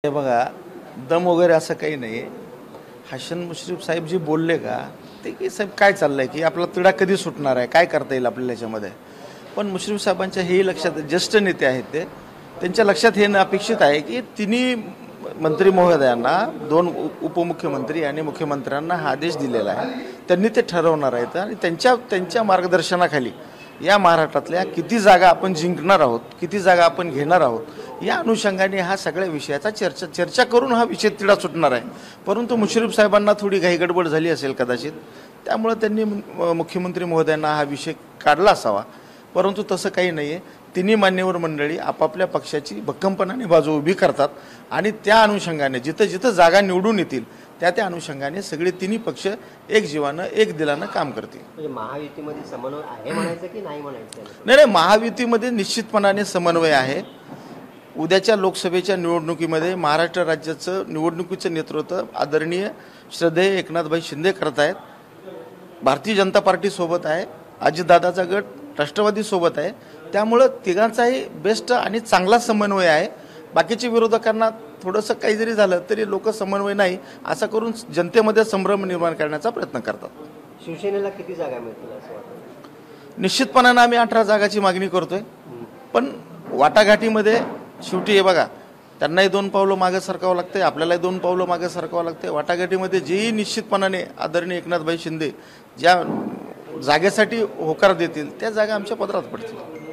हे बघा, दम वगैरे असं काही नाही. हसन मुश्रीफ साहेब जी बोलले का ते की साहेब काय चाललंय की आपला तिढा कधी सुटणार आहे, काय करता येईल आपल्याला याच्यामध्ये. पण मुश्रीफ साहेबांच्या हेही लक्षात, ज्येष्ठ नेते आहेत ते, त्यांच्या लक्षात हे अपेक्षित आहे की तिन्ही मंत्री महोदयांना, दोन उपमुख्यमंत्री आणि मुख्यमंत्र्यांना हा आदेश दिलेला आहे. त्यांनी ते ठरवणार आहेत आणि त्यांच्या मार्गदर्शनाखाली या महाराष्ट्रातल्या किती जागा आपण जिंकणार आहोत, किती जागा आपण घेणार आहोत, या अनुषंगाने हा सगळ्या विषयाचा चर्चा करून हा विषय तिढा सुटणार आहे. परंतु मुश्रीफ साहेबांना थोडी घाईगडबड झाली असेल कदाचित, त्यामुळे त्यांनी मुख्यमंत्री महोदयांना हा विषय काढला असावा. परंतु तसं काही नाही आहे. तिन्ही मान्यवर मंडळी आपापल्या पक्षाची भक्कमपणाने बाजू उभी करतात आणि त्या अनुषंगाने जिथं जिथं जागा निवडून येतील त्या अनुषंगाने सगळे तिन्ही पक्ष एक जीवानं एक दिलानं काम करतील. म्हणजे महायुतीमध्ये समन्वय आहे म्हणायचं की नाही म्हणायचं? नाही, महायुतीमध्ये निश्चितपणाने समन्वय आहे. उद्याच्या लोकसभेच्या निवडणुकीमध्ये महाराष्ट्र राज्याचं निवडणुकीचं नेतृत्व आदरणीय श्रद्धेय एकनाथभाई शिंदे करत आहेत. भारतीय जनता पार्टी सोबत आहे, अजितदादाचा गट राष्ट्रवादी सोबत आहे. त्यामुळं तिघांचाही बेस्ट आणि चांगला समन्वय आहे. बाकीच्या विरोधकांना थोडंसं काही जरी झालं तरी लोक समन्वय नाही असं करून जनतेमध्ये संभ्रम निर्माण करण्याचा प्रयत्न करतात. शिवसेनेला किती जागा मिळतील असं वाटतं? निश्चितपणानं आम्ही 18 जागाची मागणी करतोय. पण वाटाघाटीमध्ये शेवटी हे बघा, त्यांनाही 2 पावलं मागे सरकावं लागतंय, आपल्यालाही 2 पावलं मागे सरकावं लागतंय. वाटाघाटीमध्ये जेही निश्चितपणाने आदरणीय एकनाथभाई शिंदे ज्या जागेसाठी होकार देतील त्या जागा आमच्या पदरात पडतील.